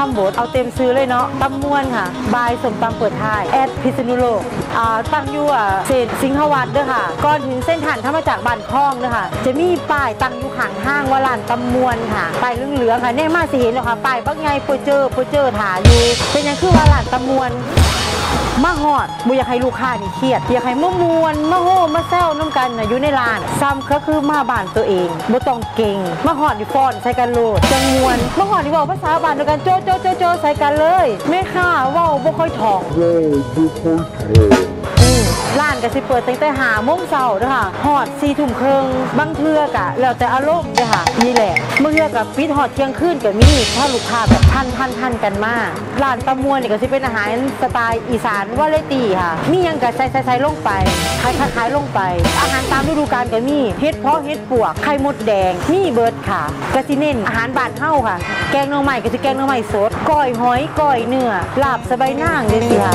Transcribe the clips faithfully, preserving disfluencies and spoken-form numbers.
ำบดเอาเต็มซื้อเลยเนาะตำมวนค่ะบายสมตำเปิดท้ายแอดพิษณุโลกอ่าตั้งอยู่อ่ะเศษสิงหวัดเด้อค่ะก่อนถึงเส้นทางถ้ามาจากบ้านคลองเด้อค่ะจะมีป้ายตั้งอยู่ข้างห้างว่าร้านตำมวนค่ะป้ายเหลืองๆค่ะเนี่ยมาสิเห็นเนาะค่ะป้ายบักไงโปเจอร์โปเจอร์ถ่ายอยู่เป็นยังคือว่าร้านตำมวนมาหอดบุอยากให้ลูกค้านี่เครียดอยากให้มะมวนมะโฮมะแซวน้ำกันอยู่ในร้านซ้ำก็คือมาบ้านตัวเองบ่ต้องเก่งมาหอดดิฟอนใส่กันโลดจังมวนมาหอดดิบอกภาษาบ้านเดียวกันโจโจโจโจใส่กันเลยแม่ค้าว่าวบ่ค่อยถ่องว้าวบ่ค่อยถ่องร้านก็สิเปิดตั้งแต่หาโมงเช้าเด้อค่ะหอดสี่ทุ่มครึ่งบางเทื่อกะแล้วแต่อารมณ์เด้อค่ะนี่แหละเมื่อเทื่อกับปิดหอดเที่ยงคืนก็มีถ้าลูกค้าแบบทันทันทันกันมากร้านตำมวนนี่ก็สิเป็นอาหารสไตล์อีสานวาไรตี้ค่ะมียังก็ใส่ใส่ใส่ลงไปขายขายลงไปอาหารตามฤดูกาลก็มีเฮ็ดเพาะเฮ็ดปวกไข่มดแดงมีเบิร์ดค่ะก็สิเน้นอาหารบ้านเฮาค่ะแกงหน่อไม้ก็สิแกงหน่อไม้สดก้อยหอยก้อยเนื้อลาบสะใบนางจังซี่ค่ะ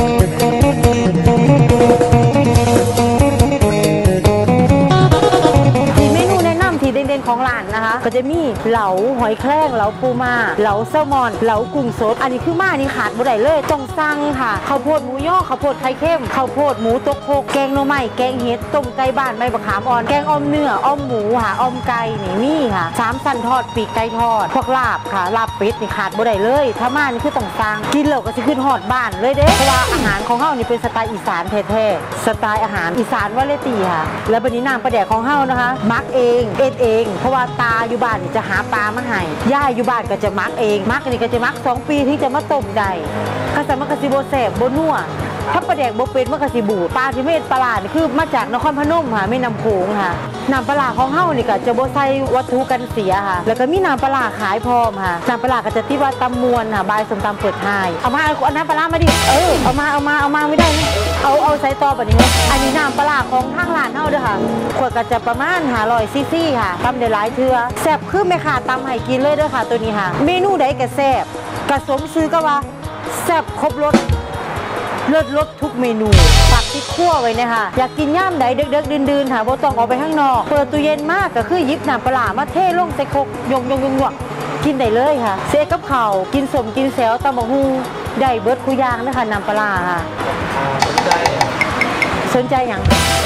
ที่เด่นๆของร้านนะคะก็จะมีเหลาหอยแครงเหลาปูม้าเหลาแซลมอนเหลากุ้งสดอันนี้คือมานี่ขาดบ่ได้เลยต้องสั่งค่ะข้าวโพดหมูย่อข้าวโพดไข่เค็มข้าวโพดหมูตกโคกแกงหน่อไม้แกงเห็ดต้มไก่บ้านใบมะขามอ่อนแกงอ้อมเนื้ออ้อมหมูค่ะอ้อมไก่นี่มีค่ะสามสันทอดปีกไก่ทอดพวกลาบค่ะลาบเป็ดนี่ขาดบ่ได้เลยถ้ามานี่คือต้องสั่งกินแล้วก็สิขึ้นฮอดบ้านเลยเด้เพราะว่าอาหารของเฮานี่เป็นสไตล์อีสานแท้ๆสไตล์อาหารอีสานวาไรตี้ค่ะแล้วบัดนี้น้ำปลาแดกของเฮานะคะมักเองเอ็ดเองเพราะว่าตาอยู่บ้านจะหาปลามาให้ย่าอยู่บ้านก็จะมักเองมักนี่ก็จะมักสองปีที่จะมาต้มได้ก็จะมักกะสิโบแสบโบนัวถ้าปลาแดกโบเป็นมักกะสิบูปลาที่เม็ดปลานี่คือมาจากนครพนมค่ะไม่น้ำโขงค่ะน้ำปลาของเฮานี่ก็จะโบใส่วัตถุกันเสียค่ะแล้วก็มีน้ำปลาขายพร้อมค่ะน้ำปลาก็จะที่ว่าตำมวนค่ะบายสมตำเปิดท้ายเอามาเอาน้ำปลามาดิเออเอามาเอามาเอามาไม่ได้เอาเอาใส่ต่อแบบนี้อันนี้น้ำปลาของทางร้านเฮาเด้อค่ะขวดก็จะประมาณห้าร้อยซีซีค่ะตำได้หลายเทื่อแซ่บคือแม่ค้าตำให้กินเลยเด้อค่ะตัวนี้ค่ะเมนูใดก็แซ่บกระสมซื้อก็ว่าแซ่บครบรสเลิศรสทุกเมนูผักที่คั่วไว้เนี่ยค่ะอยากกินย่ามใดเด็กๆดื่นๆค่ะบ่ต้องออกไปข้างนอกเปิดตู้เย็นมากก็คือหยิบน้ำปลามาเทลงใส่ครกยงยงยงยงกินได้เลยค่ะเซกับข้าวกินสมกินแซวตำบักหุ่งได้เบิดคุยางนะคะน้ำปลาค่ะสนใจสนใจอย่าง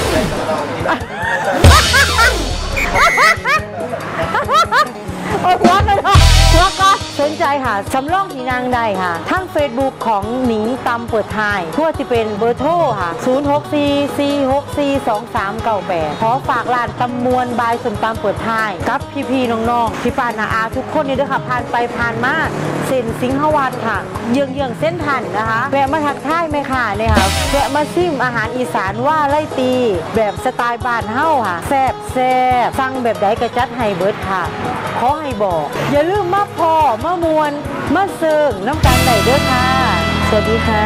โอ้ยวัดเลยค่ะวัดก็สนใจค่ะสำรองที่นางได้ค่ะทั้ง Facebook ของหนิงตำเปิดท้ายทั่วที่เป็นเบอร์โทรค่ะศูนย์ หก สี่ สี่ หก สี่ สอง สาม เก้า แปดขอฝากร้านตำมวนบายสมตำเปิดท้ายกับพี่ๆน้องๆที่ป้านาอาทุกคนนี่ด้วยค่ะผ่านไปผ่านมาเส้นสิงหวัดค่ะเยืองเยืองเส้นทันนะคะแวะมาทักทายไหมค่ะเนี่ยค่ะแวะมาซิมอาหารอีสานว่าไล่ตีแบบสไตล์บ้านเฮาค่ะแซ่บแซ่บสั่งแบบใดก็จัดให้เบิร์ดค่ะขอให้บอกอย่าลืมมาพอมามวนมาเซิงน้ำตาลใส่เด้อค่ะสวัสดีค่ะ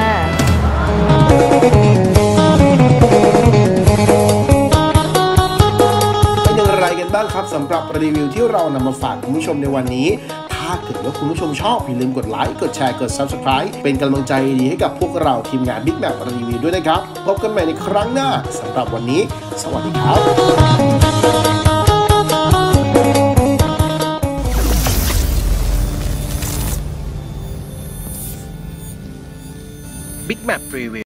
เป็นอย่างไรกันบ้างครับสำหรับรีวิวที่เรานำมาฝากคุณผู้ชมในวันนี้ถ้าเกิดว่าคุณผู้ชมชอบอย่าลืมกดไลค์กดแชร์กด ซับสไครบ์ เป็นกำลังใจดีให้กับพวกเราทีมงาน Big Map รีวิวด้วยนะครับพบกันใหม่ในครั้งหน้าสำหรับวันนี้สวัสดีครับ Big Map Review